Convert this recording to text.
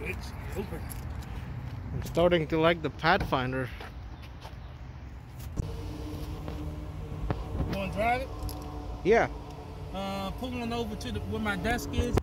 It's open. I'm starting to like the Pathfinder. You want to drive it? Yeah. Pull on over to where my desk is.